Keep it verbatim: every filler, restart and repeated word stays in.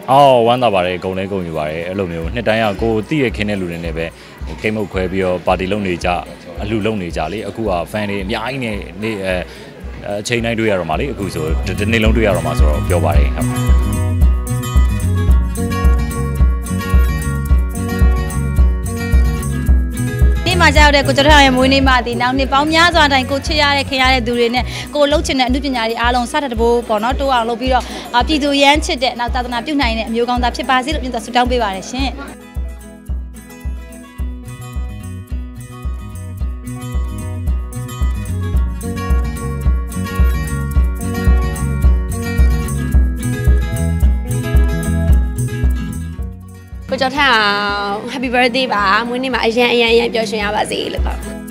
အော်ဝမ်းသာပါတယ်ဂုံလဲဂုံယူပါတယ်အဲ့လိုမျိုးနှစ်တိုင်းကကိုတည့်ရခင်းတဲ့လူတွေနဲ့ပဲကိတ်မုတ်ခွဲပြီးတော့ပါတီလုပ်နေကြအလူလုပ်နေကြလေအခုက fan တွေအများကြီးနဲ့နေအချိန်တိုင်းတွေ့ရတော့မှာလေအခုဆိုဒီနေ့လုံးတွေ့ရတော့မှာဆိုတော့ပြောပါတယ်ဟုတ်မှာကြောက်တဲ့ကိုကျော်ထောင်ရဲ့မွေးနေ့မှာဒီနောက်နှစ်ပေါင်းများစွာတိုင်ကိုချစ်ရတဲ့ခင်ရတဲ့သူတွေနဲ့ကိုလှုပ်ချင်တဲ့အမှုပညာတွေအားလုံးစတဲ့တဘိုးပေါ့နော်တိုးအောင်လုပ်ပြီးတော့ပြည်သူရမ်းချစ်တဲ့နောက်သာသနာပြုနိုင်တဲ့အမျိုးကောင်းသားဖြစ်ပါစေလို့ပြန်ဆုတောင်းပေးပါတယ်ရှင်ကိုကျော်ထောင် Happy birthday ပါမွေးနေ့မှာအရန်အရန်အရန်ပျော်ရွှင်ရပါစေလို့